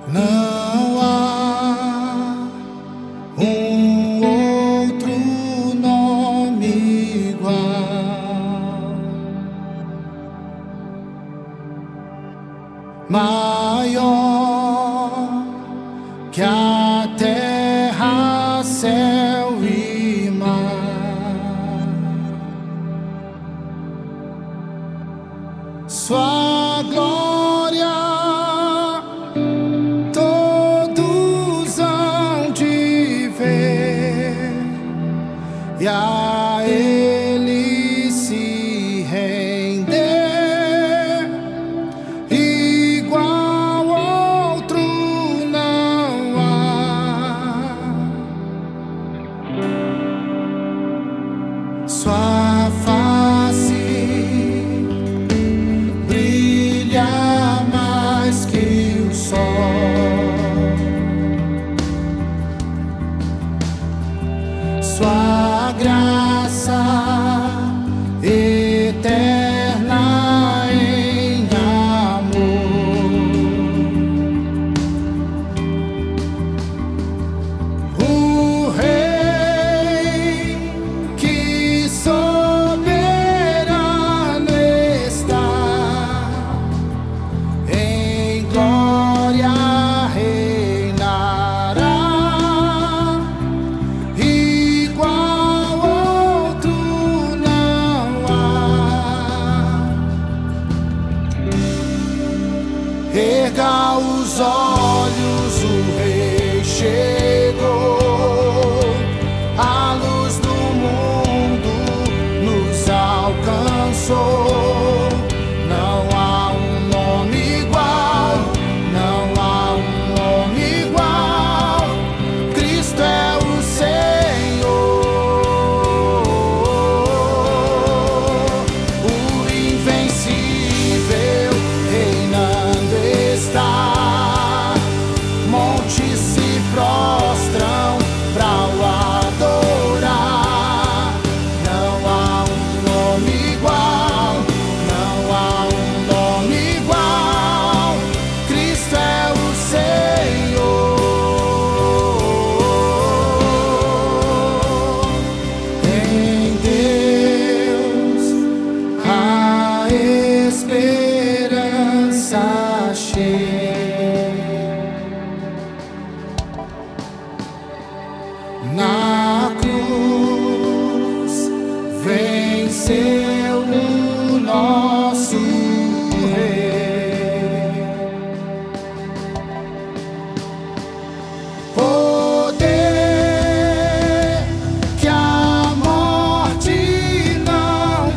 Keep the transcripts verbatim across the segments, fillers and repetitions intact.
Não há um outro nome igual, maior que a terra, céu e mar. Sua glória todos hão de ver, e a Ele se render. Igual outro não há. Sua face brilha mais que o sol. Sua graça eterna em amor. O Rei que soberano está, em glória reinará. Igual outro não há. Erga os olhos, o Rei chegou. A luz do mundo nos alcançou. Não há um nome igual, não há um nome igual. Cristo é o Senhor, o invencível reinando está. Montes se prostram pra o adorar. Não há um nome igual, não há um nome igual. Cristo é o Senhor. Em Deus a esperança cheia. Na cruz venceu o nosso Rei. Poder que a morte não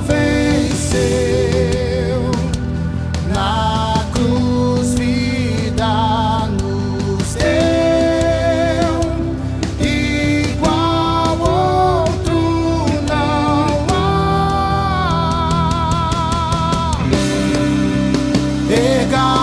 venceu. Na cruz vida nos deu. Igual outro não há. Erga